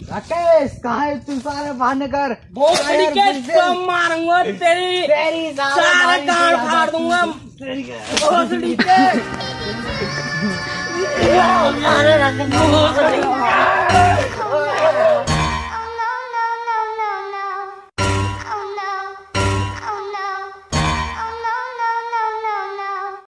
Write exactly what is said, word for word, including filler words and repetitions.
राकेश कहाँ है तू? सारे बहाने कर। भोसड़ी के तो मारूंगा तेरी तेरी सारे कान फाड़ दूंगा भोसड़ी के। अरे राकेश